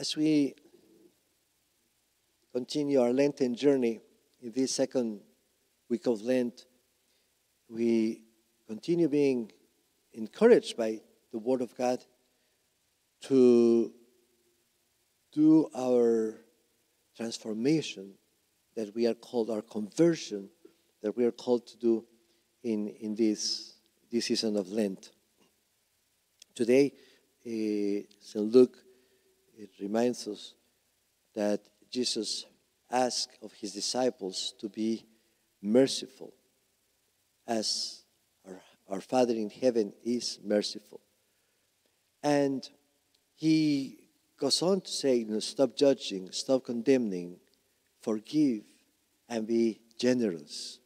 As we continue our Lenten journey in this second week of Lent, we continue being encouraged by the Word of God to do our transformation that we are called, our conversion that we are called to do in this season of Lent. Today, St. Luke, it reminds us that Jesus asked of his disciples to be merciful as our Father in heaven is merciful. And he goes on to say, stop judging, stop condemning, forgive, and be generous.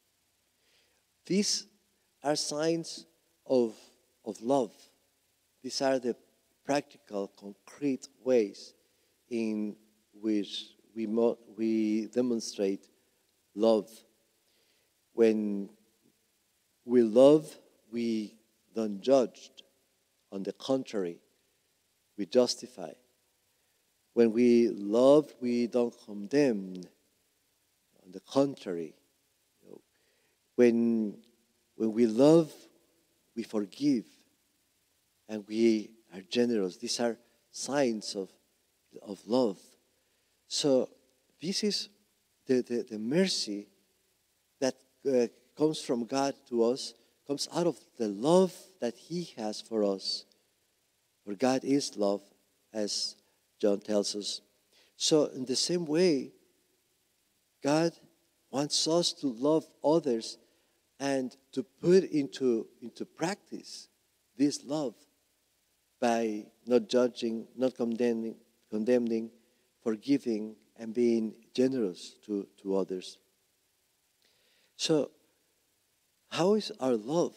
These are signs of love. These are the practical, concrete ways in which we demonstrate love. When we love, we don't judge. On the contrary, we justify. When we love, we don't condemn. On the contrary, when we love, we forgive, and we are generous. These are signs of love. So this is the mercy that comes from God to us, comes out of the love that he has for us. For God is love, as John tells us. So in the same way, God wants us to love others and to put into practice this love by not judging, not condemning, forgiving, and being generous to others. So, how is our love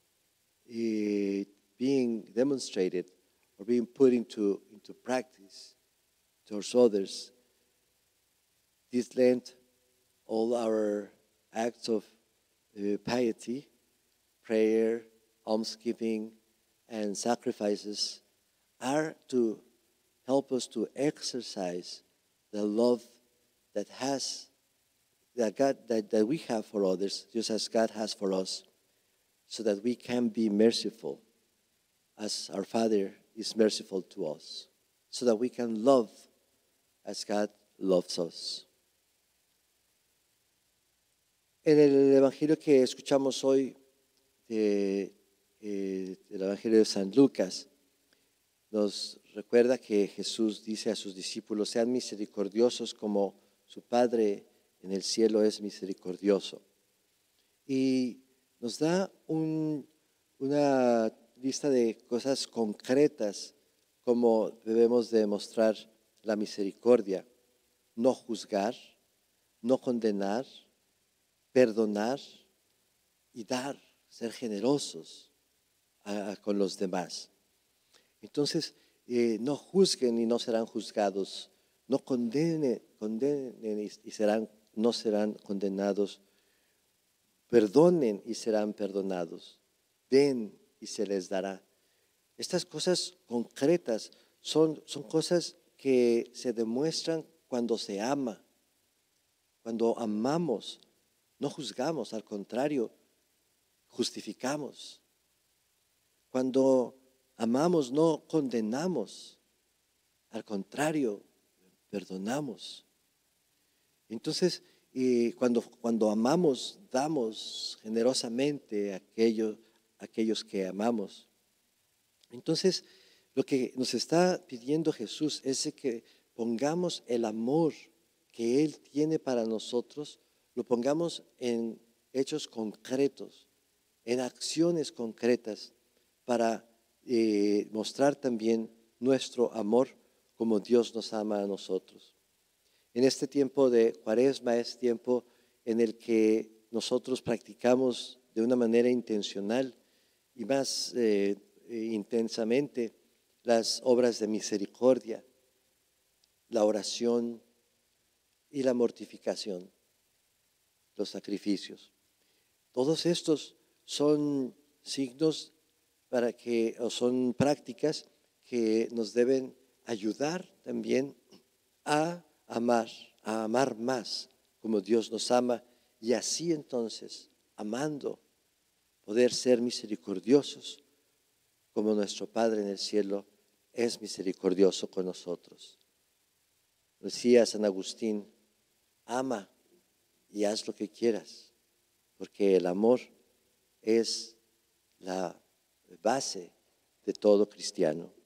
being demonstrated or being put into practice towards others? This Lent, all our acts of piety, prayer, almsgiving, and sacrifices are to help us to exercise the love that we have for others, just as God has for us, so that we can be merciful as our Father is merciful to us, so that we can love as God loves us. En el Evangelio que escuchamos hoy, del Evangelio de San Lucas, nos recuerda que Jesús dice a sus discípulos: sean misericordiosos como su Padre en el cielo es misericordioso. Y nos da una lista de cosas concretas como debemos demostrar la misericordia: no juzgar, no condenar, perdonar y dar, ser generosos con los demás. Entonces, no juzguen y no serán juzgados, no condenen y no serán condenados, perdonen y serán perdonados, den y se les dará. Estas cosas concretas son cosas que se demuestran cuando se ama. Cuando amamos, no juzgamos, al contrario, justificamos. Cuando amamos, no condenamos, al contrario, perdonamos. Entonces, cuando amamos, damos generosamente a aquellos que amamos. Entonces, lo que nos está pidiendo Jesús es que pongamos el amor que Él tiene para nosotros, lo pongamos en hechos concretos, en acciones concretas, para mostrar también nuestro amor como Dios nos ama a nosotros. En este tiempo de Cuaresma es tiempo en el que nosotros practicamos de una manera intencional y más intensamente las obras de misericordia, la oración y la mortificación, los sacrificios. Todos estos son signos son prácticas que nos deben ayudar también a amar más como Dios nos ama, y así entonces, amando, poder ser misericordiosos como nuestro Padre en el cielo es misericordioso con nosotros. Decía San Agustín, ama y haz lo que quieras, porque el amor es la base de todo cristiano.